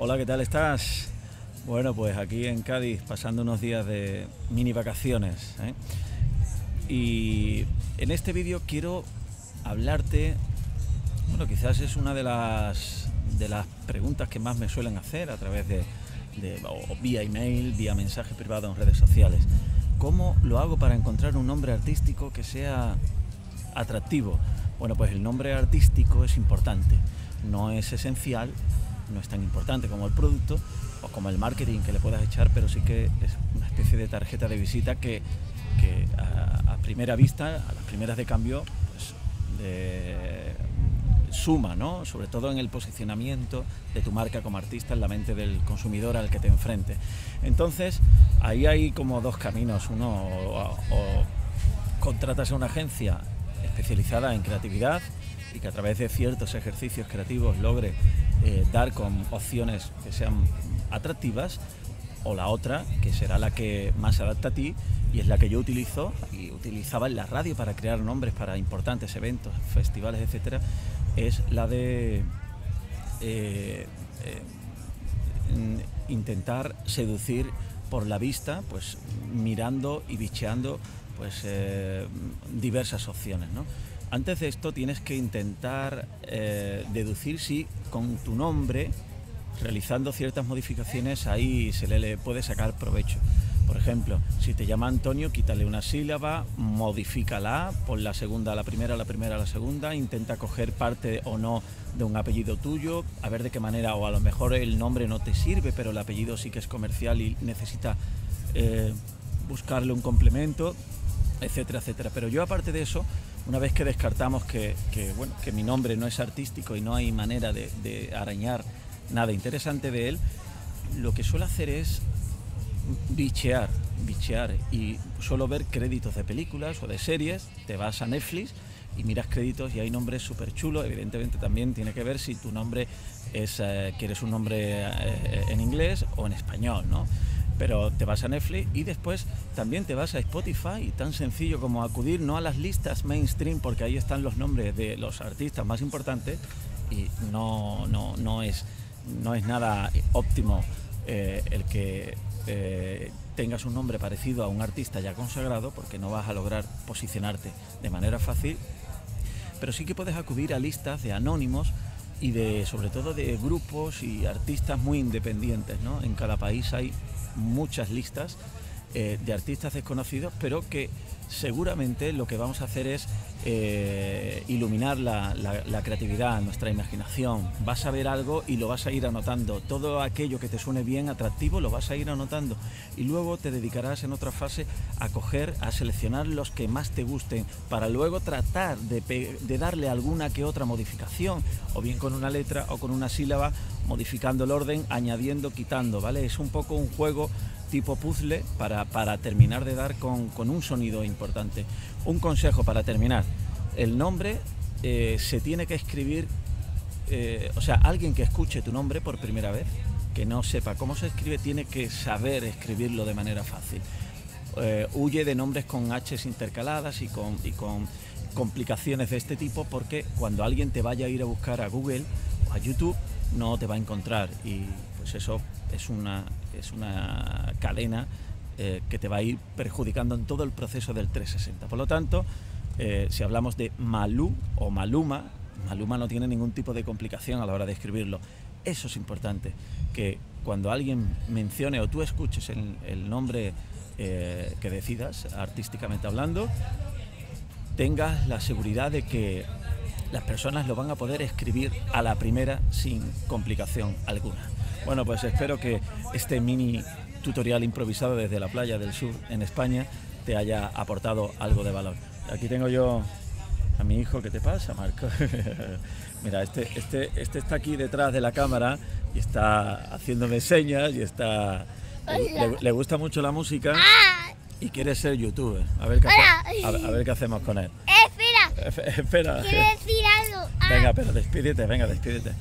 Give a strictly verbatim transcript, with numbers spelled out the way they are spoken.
Hola, ¿qué tal estás? Bueno, pues aquí en Cádiz pasando unos días de mini vacaciones, ¿eh? Y en este vídeo quiero hablarte, bueno, quizás es una de las, de las preguntas que más me suelen hacer a través de, de o vía email, vía mensaje privado en redes sociales. ¿Cómo lo hago para encontrar un nombre artístico que sea atractivo? Bueno, pues el nombre artístico es importante, no es esencial, no es tan importante como el producto o como el marketing que le puedas echar, pero sí que es una especie de tarjeta de visita que, que a, a primera vista, a las primeras de cambio, pues de, suma, ¿no? Sobre todo en el posicionamiento de tu marca como artista en la mente del consumidor al que te enfrente. Entonces, ahí hay como dos caminos. Uno, o, o contratas a una agencia especializada en creatividad y que a través de ciertos ejercicios creativos logre eh, dar con opciones que sean atractivas, o la otra, que será la que más se adapta a ti y es la que yo utilizo y utilizaba en la radio para crear nombres para importantes eventos, festivales, etcétera, es la de eh, eh, intentar seducir por la vista, pues mirando y bicheando pues eh, diversas opciones, ¿no? Antes de esto tienes que intentar eh, deducir si con tu nombre, realizando ciertas modificaciones, ahí se le, le puede sacar provecho. Por ejemplo, si te llama Antonio, quítale una sílaba, modifícala, pon la segunda a la primera, la primera a la segunda, intenta coger parte o no de un apellido tuyo, a ver de qué manera, o a lo mejor el nombre no te sirve, pero el apellido sí que es comercial y necesita eh, buscarle un complemento, etcétera, etcétera. Pero yo, aparte de eso, una vez que descartamos que, que, bueno, que mi nombre no es artístico y no hay manera de, de arañar nada interesante de él, lo que suelo hacer es bichear, bichear y suelo ver créditos de películas o de series. Te vas a Netflix y miras créditos y hay nombres súper chulos. Evidentemente también tiene que ver si tu nombre es, eh, quieres un nombre eh, en inglés o en español, ¿no? Pero te vas a Netflix y después también te vas a Spotify, tan sencillo como acudir no a las listas mainstream, porque ahí están los nombres de los artistas más importantes y no, no, no, es, no es nada óptimo eh, el que eh, tengas un nombre parecido a un artista ya consagrado, porque no vas a lograr posicionarte de manera fácil. Pero sí que puedes acudir a listas de anónimos y de, sobre todo, de grupos y artistas muy independientes, ¿no? En cada país hay muchas listas eh, de artistas desconocidos, pero que seguramente lo que vamos a hacer es eh, iluminar la, la, la creatividad, nuestra imaginación. Vas a ver algo y lo vas a ir anotando. Todo aquello que te suene bien, atractivo, lo vas a ir anotando. Y luego te dedicarás en otra fase a coger, a seleccionar los que más te gusten, para luego tratar de, de darle alguna que otra modificación, o bien con una letra o con una sílaba, modificando el orden, añadiendo, quitando, ¿vale? Es un poco un juego tipo puzzle para, para terminar de dar con, con un sonido importante. Un consejo para terminar: el nombre eh, se tiene que escribir, eh, o sea, alguien que escuche tu nombre por primera vez, que no sepa cómo se escribe, tiene que saber escribirlo de manera fácil. Eh, huye de nombres con haches intercaladas y con, y con complicaciones de este tipo, porque cuando alguien te vaya a ir a buscar a Google o a YouTube, no te va a encontrar, y pues eso es una, es una cadena eh, que te va a ir perjudicando en todo el proceso del trescientos sesenta. Por lo tanto, eh, si hablamos de Malú o Maluma, Maluma no tiene ningún tipo de complicación a la hora de escribirlo. Eso es importante, que cuando alguien mencione o tú escuches el, el nombre eh, que decidas, artísticamente hablando, tengas la seguridad de que las personas lo van a poder escribir a la primera sin complicación alguna. Bueno, pues espero que este mini tutorial improvisado desde la playa del sur en España te haya aportado algo de valor. Aquí tengo yo a mi hijo. ¿Qué te pasa, Marco? Mira, este, este, este está aquí detrás de la cámara y está haciéndome señas y está... Le, le gusta mucho la música y quiere ser youtuber. A ver qué, hace, a, a ver qué hacemos con él. Espera. Espera. Quiero decir algo. Venga, pero despídete, venga, despídete.